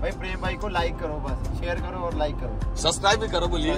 भाई प्रेम भाई को लाइक करो, बस शेयर करो और लाइक करो, सब्सक्राइब भी करो बोलिए।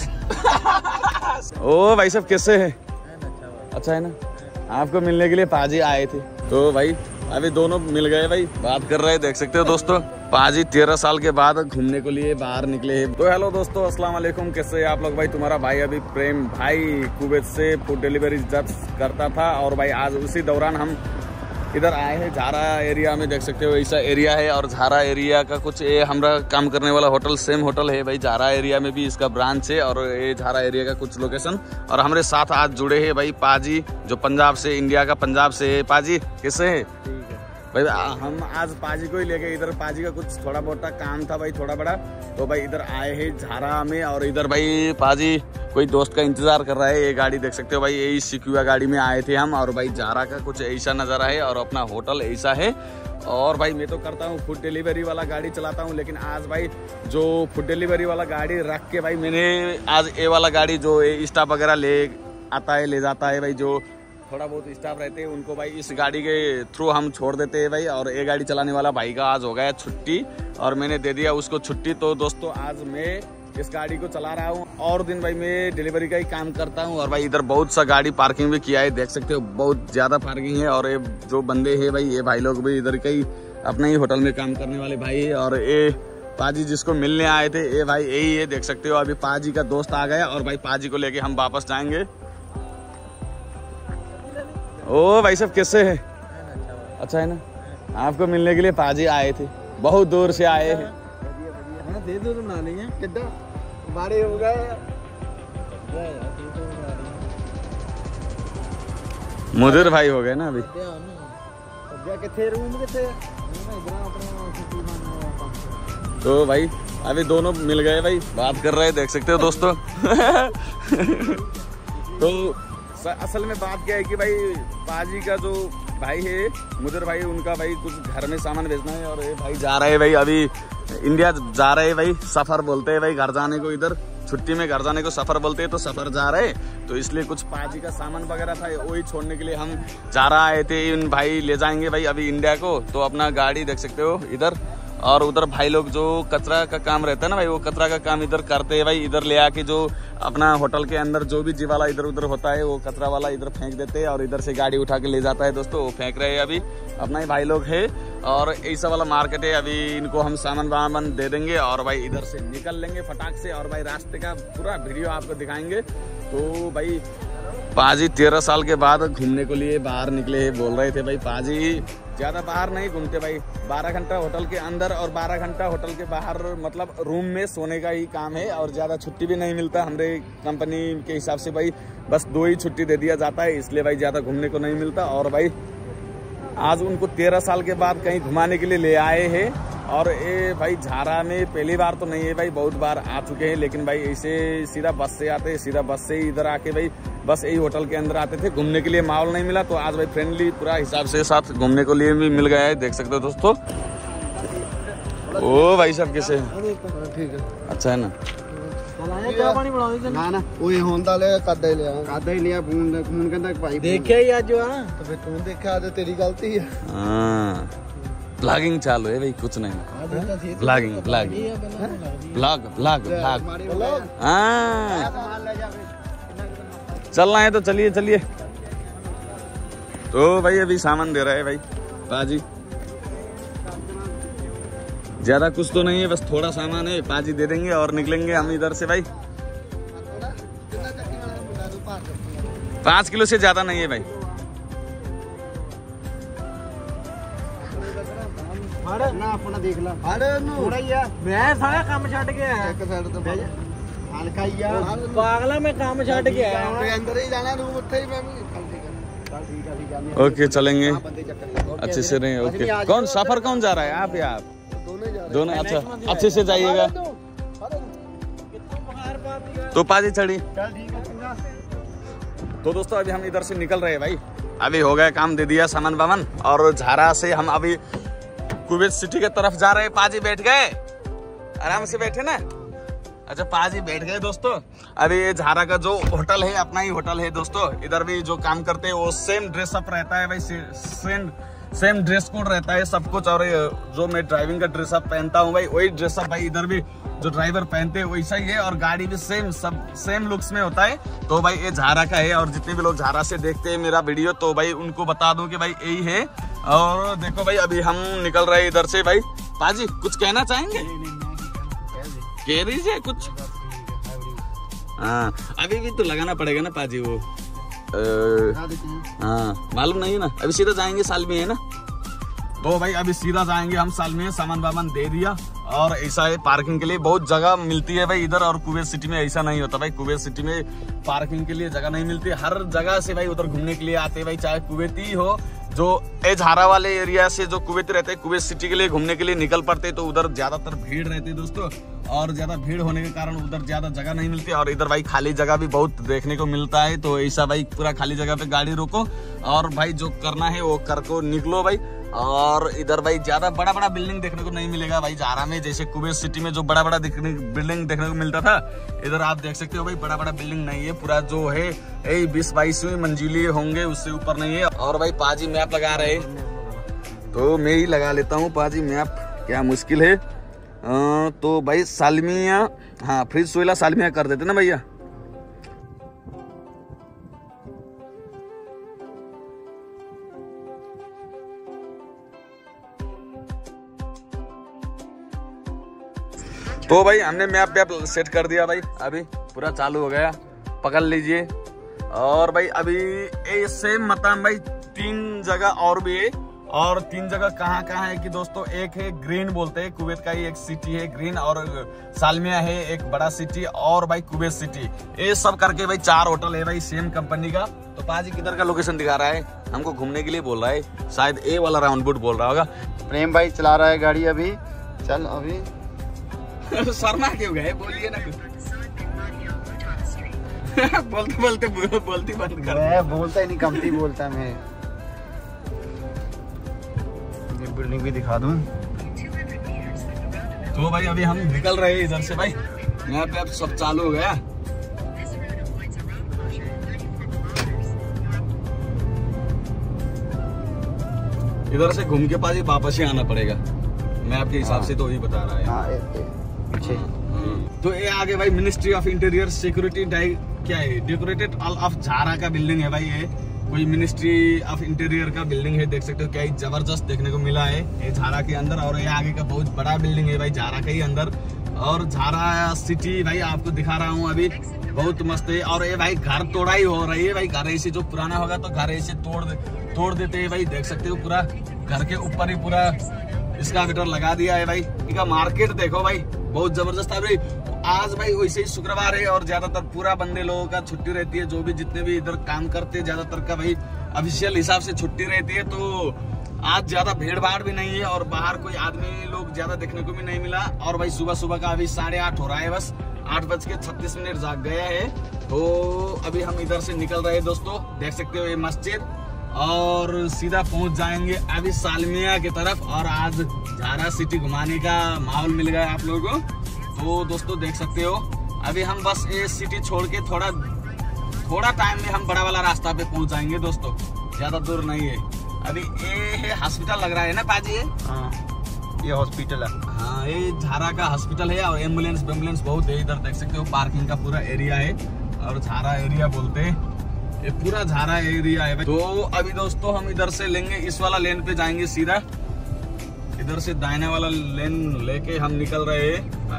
ओ भाई साहब कैसे है? अच्छा है ना। आपको मिलने के लिए पाजी आए थे तो भाई अभी दोनों मिल गए भाई, बात कर रहे हैं, देख सकते हो दोस्तों। पाजी 13 साल के बाद घूमने के लिए बाहर निकले हैं। तो हेलो दोस्तों, अस्सलाम वालेकुम, कैसे हैं आप लोग भाई? तुम्हारा भाई अभी प्रेम भाई कुवैत से फूड डिलीवरी जब करता था और भाई आज उसी दौरान हम इधर आए हैं झारा एरिया में, देख सकते हो ऐसा एरिया है। और झारा एरिया का कुछ ये हमारा काम करने वाला होटल सेम होटल है भाई, झारा एरिया में भी इसका ब्रांच है और ये झारा एरिया का कुछ लोकेशन। और हमारे साथ आज जुड़े हैं भाई पाजी, जो पंजाब से, इंडिया का पंजाब से है। पाजी कैसे है? ठीक है भाई हम आज पाजी को ही लेके इधर, पाजी का कुछ थोड़ा बहुत काम था भाई, थोड़ा बड़ा, तो भाई इधर आए हैं झारा में। और इधर भाई पाजी कोई दोस्त का इंतजार कर रहा है। ये गाड़ी देख सकते हो भाई, यही सिक्यूआ गाड़ी में आए थे हम। और भाई झारा का कुछ ऐसा नज़ारा है और अपना होटल ऐसा है। और भाई मैं तो करता हूँ फूड डिलीवरी वाला गाड़ी चलाता हूँ, लेकिन आज भाई जो फूड डिलीवरी वाला गाड़ी रख के भाई मैंने आज ये वाला गाड़ी जो स्टाफ वगैरह ले आता है, ले जाता है भाई, जो थोड़ा बहुत स्टाफ रहते हैं उनको भाई इस गाड़ी के थ्रू हम छोड़ देते हैं भाई। और ये गाड़ी चलाने वाला भाई का आज हो गया छुट्टी और मैंने दे दिया उसको छुट्टी। तो दोस्तों आज मैं इस गाड़ी को चला रहा हूँ और दिन भाई मैं डिलीवरी का ही काम करता हूँ। और भाई इधर बहुत सा गाड़ी पार्किंग भी किया है, देख सकते हो बहुत ज्यादा पार्किंग है। और ये जो बंदे हैं भाई, ये भाई लोग भी इधर कई अपने ही होटल में काम करने वाले भाई है। और ये पाजी जिसको मिलने आए थे ये भाई यही है, देख सकते हो। अभी पाजी का दोस्त आ गया और भाई पाजी को लेके हम वापस जाएंगे। ओ भाई साहब कैसे है? अच्छा है ना। आपको मिलने के लिए पाजी आए थे, बहुत दूर से आए हैं। दे दो तो बना लेंगे, कितना बड़े हो गए। मुदिर भाई हो गए ना अभी। तो भाई अभी दोनों मिल गए भाई, बात कर रहे हैं, देख सकते हो दोस्तों। तो असल में बात क्या है कि भाई पाजी का जो भाई है मुदिर भाई, उनका भाई कुछ घर में सामान भेजना है। और ये भाई जा रहे हैं भाई, अभी इंडिया जा रहे हैं भाई, सफर बोलते हैं भाई घर जाने को, इधर छुट्टी में घर जाने को सफर बोलते हैं, तो सफर जा रहे हैं। तो इसलिए कुछ पाजी का सामान वगैरह था वही छोड़ने के लिए हम जा रहा आए थे। इन भाई ले जाएंगे भाई अभी इंडिया को, तो अपना गाड़ी देख सकते हो इधर। और उधर भाई लोग जो कचरा का काम रहता है ना भाई, वो कचरा का काम इधर करते हैं भाई। इधर ले आके जो अपना होटल के अंदर जो भी जीवाला इधर उधर होता है वो कचरा वाला इधर फेंक देते हैं और इधर से गाड़ी उठा के ले जाता है दोस्तों, वो फेंक रहे हैं अभी अपना ही भाई लोग है। और ऐसा वाला मार्केट है, अभी इनको हम सामान वामान दे देंगे और भाई इधर से निकल लेंगे फटाक से। और भाई रास्ते का पूरा वीडियो आपको दिखाएंगे। तो भाई पाजी 13 साल के बाद घूमने के लिए बाहर निकले हैं, बोल रहे थे भाई पाजी ज्यादा बाहर नहीं घूमते भाई, 12 घंटा होटल के अंदर और 12 घंटा होटल के बाहर, मतलब रूम में सोने का ही काम है। और ज्यादा छुट्टी भी नहीं मिलता हमारे कंपनी के हिसाब से भाई, बस 2 ही छुट्टी दे दिया जाता है, इसलिए भाई ज्यादा घूमने को नहीं मिलता। और भाई आज उनको 13 साल के बाद कहीं घुमाने के लिए ले आए हैं। और ये भाई झारा में पहली बार तो नहीं है भाई, बहुत बार आ चुके हैं, लेकिन भाई ऐसे सीधा बस से आते हैं, सीधा बस से ही इधर आके भाई बस यही होटल के अंदर आते थे। घूमने के लिए माहौल नहीं मिला, तो आज भाई फ्रेंडली पूरा हिसाब से साथ घूमने के लिए भी मिल गया है, देख सकते हो दोस्तों। ओ भाई साहब कैसे हैं? ठीक है, अच्छा है ना। ना ना ओए होंदा ले कादा ही लिया फोन कहंदा भाई देखिया ही आज आ, तो फिर तू देखा तो तेरी गलती है। हां ब्लॉगिंग चालू है भाई, कुछ नहीं, blogging blogging blog blog blog. हां चलना है तो चलिए चलिए। तो भाई अभी सामान दे रहा है भाई पाजी, ज्यादा कुछ तो नहीं है, बस थोड़ा सामान है, पाजी दे देंगे और निकलेंगे हम इधर से भाई। 5 किलो से ज्यादा नहीं है भाई। ना अपना देख ला, अरे थोड़ा ही है, मैं सारा काम छੱਡ के आया, एक साइड तो हल्का ही है पागला, मैं काम छੱਡ के आया, अंदर ही जाना रूम ਉੱਥੇ ही मैं भी। ओके चलेंगे अच्छे से नहीं। ओके कौन सफर कौन जा रहा है? आप या आप दोनों? अच्छा अच्छे से जाइएगा। तो पाजी चढ़ी। तो दोस्तों अभी हम इधर से निकल रहे हैं भाई, अभी हो गया काम, दे दिया सामान वामान। और झारा से हम अभी कुवैत सिटी के तरफ जा रहे हैं। पाजी बैठ गए, आराम से बैठे ना। अच्छा पाजी बैठ गए दोस्तों। अभी ये झारा का जो होटल है अपना ही होटल है दोस्तों, इधर भी जो काम करते हैं वो सेम ड्रेसअप रहता है भाई, सेम ड्रेस कोड रहता है सब कुछ। और जो मैं ड्राइविंग का ड्रेसअप पहनता हूँ भाई, वही ड्रेसअप भाई इधर भी जो ड्राइवर पहनते हैं वैसा ही है। और गाड़ी भी सेम सब सेम लुक्स में होता है। तो भाई ये झारा का है। और जितने भी लोग झारा से देखते हैं मेरा वीडियो, तो भाई उनको बता दूं कि भाई यही है। और देखो भाई अभी हम निकल रहे हैं इधर से। भाई पाजी कुछ कहना चाहेंगे? कह रही कुछ? हाँ अभी भी तो लगाना पड़ेगा ना पाजी वो। हाँ मालूम नहीं ना, अभी सीधा जाएंगे सालमी है ना। तो भाई अभी सीधा जाएंगे हम सालमी, सामान वामान दे दिया। और ऐसा है पार्किंग के लिए बहुत जगह मिलती है भाई इधर। और कुवैत सिटी में ऐसा नहीं होता भाई, कुवैत सिटी में पार्किंग के लिए जगह नहीं मिलती। हर जगह से भाई उधर घूमने के लिए आते हैं भाई, चाहे कुवैती हो जो झारा वाले एरिया से जो कुवैती रहते हैं कुवैत सिटी के लिए घूमने के लिए निकल पड़ते, तो उधर ज्यादातर भीड़ रहती है दोस्तों। और ज्यादा भीड़ होने के कारण उधर ज्यादा जगह नहीं मिलती। और इधर भाई खाली जगह भी बहुत देखने को मिलता है। तो ऐसा भाई पूरा खाली जगह पे गाड़ी रोको और भाई जो करना है वो कर को निकलो भाई। और इधर भाई ज्यादा बड़ा बड़ा बिल्डिंग देखने को नहीं मिलेगा भाई झारा में। जैसे कुवैत सिटी में जो बड़ा बड़ा बिल्डिंग देखने को मिलता था, इधर आप देख सकते हो भाई बड़ा बड़ा बिल्डिंग नहीं है। पूरा जो है 20-22 मंजिली होंगे, उससे ऊपर नहीं है। और भाई पाजी मैप लगा रहे, तो मैं ही लगा लेता हूँ पाजी मैप, क्या मुश्किल है। तो भाई सालमिया, हाँ फ्रिज सोइला सालमिया कर देते ना भैया। तो भाई हमने मैप सेट कर दिया भाई, अभी पूरा चालू हो गया, पकड़ लीजिए। और भाई अभी सेम मतलब भाई 3 जगह और भी है। और 3 जगह कहाँ कहाँ है कि दोस्तों, एक है ग्रीन बोलते हैं, कुवैत का ही एक सिटी है ग्रीन। और सालमिया है एक बड़ा सिटी। और भाई कुवैत सिटी, ये सब करके भाई 4 होटल है भाई सेम कंपनी का। तो पाजी किधर का लोकेशन दिखा रहा है, हमको घूमने के लिए बोल रहा है, शायद ए वाला राउंड बुट बोल रहा होगा। प्रेम भाई चला रहा है गाड़ी अभी, चल अभी। शर्मा क्यों गए, बोलिए ना कुछ। बोलते बंद कर। मैं बोलता ही नहीं, कमती बोलता मैं। ये बिल्डिंग भी दिखा दूं। तो भाई अभी हम निकल रहे हैं इधर से भाई, मैप पे सब चालू हो गया। इधर से घूम के पास ही वापस ही आना पड़ेगा मैप के हिसाब से, तो ही बता रहा है। तो ये आगे भाई मिनिस्ट्री ऑफ इंटीरियर सिक्योरिटी क्या है, डेकोरेटेड ऑफ झारा का बिल्डिंग है भाई। ये कोई मिनिस्ट्री ऑफ इंटीरियर का बिल्डिंग है, देख सकते हो क्या जबरदस्त देखने को मिला है ये झारा के अंदर। और ये आगे का बहुत बड़ा बिल्डिंग है भाई झारा के ही अंदर। और झारा सिटी भाई आपको दिखा रहा हूँ अभी, बहुत मस्त है। और ये भाई घर तोड़ाई हो रही है भाई, घर ऐसे जो पुराना होगा तो घर ऐसे तोड़ देते हैं भाई, देख सकते हो पूरा घर के ऊपर ही पूरा इसका मीटर लगा दिया है भाई। इनका मार्केट देखो भाई बहुत जबरदस्त है भाई। आज भाई वैसे ही शुक्रवार है और ज्यादातर पूरा बंदे लोगों का छुट्टी रहती है, जो भी जितने भी इधर काम करते हैं ज्यादातर का भाई ऑफिशियल हिसाब से छुट्टी रहती है। तो आज ज्यादा भीड़ भाड़ भी नहीं है और बाहर कोई आदमी लोग ज्यादा देखने को भी नहीं मिला। और भाई सुबह का अभी 8:30 हो रहा है, बस 8:36 जाग गया है। तो अभी हम इधर से निकल रहे हैं दोस्तों, देख सकते हो ये मस्जिद। और सीधा पहुंच जाएंगे अभी सालमिया की तरफ। और आज झारा सिटी घुमाने का माहौल मिल गया आप लोगों को, तो दोस्तों देख सकते हो। अभी हम बस ये सिटी छोड़ के थोड़ा टाइम में हम बड़ा वाला रास्ता पे पहुंच जाएंगे दोस्तों, ज्यादा दूर नहीं है। अभी ये हॉस्पिटल लग रहा है ना पाजी? हाँ ये हॉस्पिटल है। हाँ ये झारा का हॉस्पिटल है। और एम्बुलेंस बहुत है इधर, देख सकते हो पार्किंग का पूरा एरिया है। और झारा एरिया बोलते हैं, ये पूरा झारा एरिया है। तो अभी दोस्तों हम इधर से लेंगे, इस वाला लेन पे जाएंगे सीधा। इधर से दाहिने वाला लेन लेके हम निकल रहे हैं।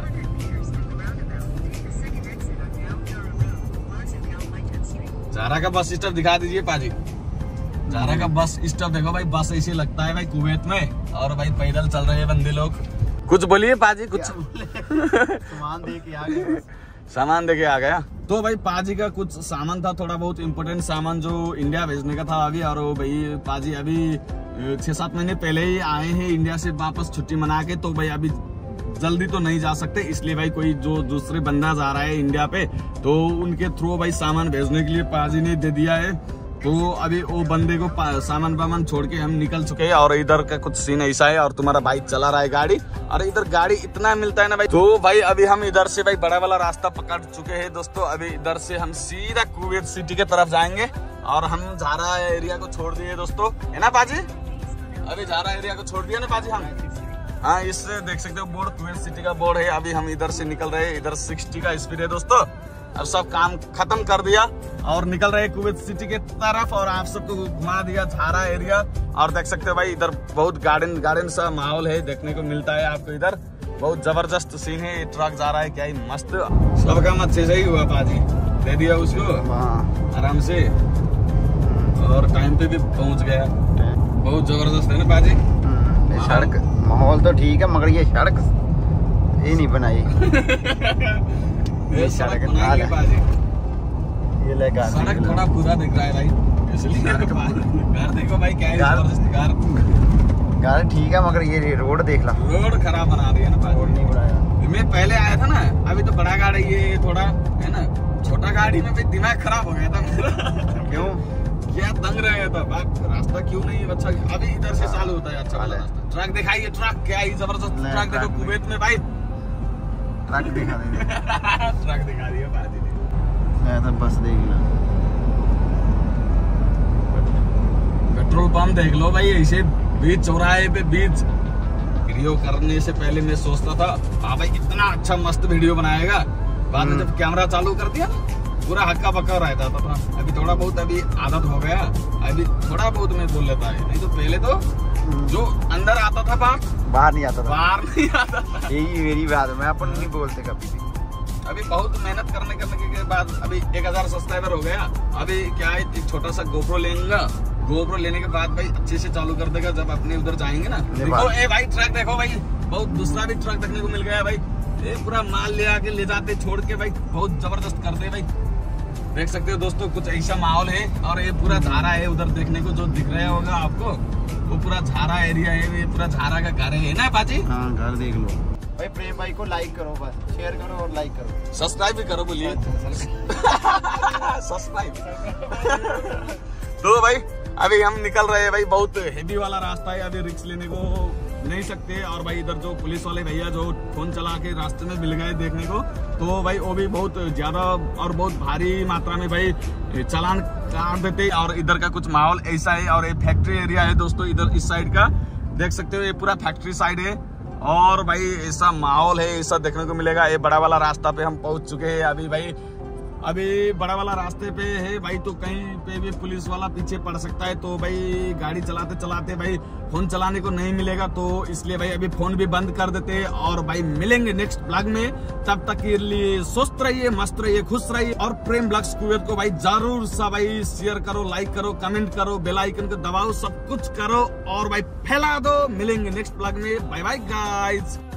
झारा का बस स्टॉप दिखा दीजिए पाजी। झारा का बस स्टॉप देखो भाई, बस ऐसे लगता है भाई कुवैत में। और भाई पैदल चल रहे हैं बंदे लोग। कुछ बोलिए पाजी, कुछ सामान दे के आ गए। सामान देके आ गया। तो भाई पाजी का कुछ सामान था, थोड़ा बहुत इम्पोर्टेंट सामान जो इंडिया भेजने का था अभी। और भाई पाजी अभी 6-7 महीने पहले ही आए हैं इंडिया से वापस छुट्टी मना के। तो भाई अभी जल्दी तो नहीं जा सकते, इसलिए भाई कोई जो दूसरे बंदा जा रहा है इंडिया पे, तो उनके थ्रू भाई सामान भेजने के लिए पाजी ने दे दिया है। तो अभी वो बंदे को सामान वामान छोड़ के हम निकल चुके हैं। और इधर का कुछ सीन ऐसा है। और तुम्हारा भाई चला रहा है गाड़ी, और इधर गाड़ी इतना मिलता है ना भाई। तो भाई अभी हम इधर से भाई बड़ा वाला रास्ता पकड़ चुके हैं दोस्तों। अभी इधर से हम सीधा कुवैत सिटी के तरफ जाएंगे। और हम झारा एरिया को छोड़ दिए दोस्तों, है ना पाजी? अभी झारा एरिया को छोड़ दिया ना बाजी हम। हाँ, इससे देख सकते हो बोर्ड कुवैत सिटी का बोर्ड है। अभी हम इधर से निकल रहे हैं, इधर 60 का स्पीड है दोस्तों। अब सब काम खत्म कर दिया और निकल रहे हैं कुवैत सिटी के तरफ, और आप सबको घुमा दिया झारा एरिया। और देख सकते हो भाई इधर बहुत गार्डन सा माहौल है, देखने को मिलता है आपको। इधर बहुत जबरदस्त सीन है। ये ट्रक जा रहा है, क्या ही मस्त। सब काम अच्छे से ही हुआ पाजी, दे दिया उसको आराम से, और टाइम पे भी पहुंच गया। बहुत जबरदस्त है ना पाजी। सड़क माहौल तो ठीक है, मगर ये सड़क ये नहीं बनाई। ये सड़क पाजी, ये लगा सड़क थोड़ा बुरा दिख रहा है भाई, इसलिए घर देखो भाई क्या है जबरदस्त। घर ठीक है, मगर ये रोड देख ला, रोड खराब बना दिया ना पाजी। रोड नहीं बनाया। मैं पहले आया था ना, अभी तो बड़ा गाड़ी ये थोड़ा है ना, छोटा गाड़ी में भी दिमाग खराब हो गया था मेरा। क्यों? क्या दंग रहे था रास्ता क्यों नहीं अच्छा। अभी इधर से चालू होता है अच्छा वाला रास्ता। ट्रक दिखाइए, ट्रक क्या ही जबरदस्त ट्रक देखो कुवैत में भाई। ट्रक दिखा दे। ट्रक दिखा दिया बाजी ने। तो बस देख लो, पेट्रोल पंप देख लो भाई, ऐसे बीच चौराहे पे बीच। वीडियो करने से पहले मैं सोचता था हाँ भाई इतना अच्छा मस्त वीडियो बनाएगा, बाद में जब कैमरा चालू कर दिया पूरा हक्का बक्का रहता था। अभी थोड़ा बहुत अभी आदत हो गया, अभी थोड़ा बहुत मैं बोल लेता है, नहीं तो पहले तो जो अंदर आता था बाहर नहीं आता था। बाहर नहीं आता था। यही मेरी बात है, मैं अपन नहीं बोलते कभी भी। अभी बहुत मेहनत करने के बाद अभी 1000 सब्सक्राइबर हो गया। अभी क्या है, एक छोटा सा गोप्रो लेंगे, गोप्रो लेने के बाद भाई अच्छे से चालू कर देगा जब अपने उधर जाएंगे ना। देखो ए भाई ट्रक देखो भाई, बहुत दूसरा भी ट्रक देखने को मिल गया भाई। ये पूरा माल ले आके ले जाते छोड़ के भाई, बहुत जबरदस्त करते भाई। देख सकते हो दोस्तों कुछ ऐसा माहौल है। और ये पूरा झारा है, उधर देखने को जो दिख रहा होगा आपको वो पूरा झारा एरिया है। ये पूरा झारा का घर है ना बाजी। हाँ, घर देख लो भाई। प्रेम भाई को लाइक करो, बस शेयर करो और लाइक करो, सब्सक्राइब भी करो, बोलिए सब्सक्राइब। तो भाई अभी हम निकल रहे हैं भाई, बहुत हेवी वाला रास्ता है, अभी रिस्क लेने को नहीं सकते। और भाई इधर जो पुलिस वाले भैया जो फोन चला के रास्ते में मिल गए देखने को, तो भाई वो भी बहुत ज्यादा और बहुत भारी मात्रा में भाई चालान काट देते। और इधर का कुछ माहौल ऐसा है। और ये फैक्ट्री एरिया है दोस्तों, इधर इस साइड का देख सकते हो, ये पूरा फैक्ट्री साइड है। और भाई ऐसा माहौल है, ऐसा देखने को मिलेगा। ये बड़ा वाला रास्ता पे हम पहुंच चुके हैं अभी भाई। अभी बड़ा वाला रास्ते पे है भाई, तो कहीं पे भी पुलिस वाला पीछे पड़ सकता है। तो भाई गाड़ी चलाते चलाते भाई फोन चलाने को नहीं मिलेगा, तो इसलिए भाई अभी फोन भी बंद कर देते हैं। और भाई मिलेंगे नेक्स्ट ब्लॉग में, तब तक के लिए स्वस्थ रहिए, मस्त रहिए, खुश रहिए। और प्रेम ब्लॉग्स कुवैत को भाई जरूर सा भाई शेयर करो, लाइक करो, कमेंट करो, बेल आइकन को दबाओ, सब कुछ करो और भाई फैला दो। मिलेंगे नेक्स्ट ब्लॉग में, बाय बाय गाइस।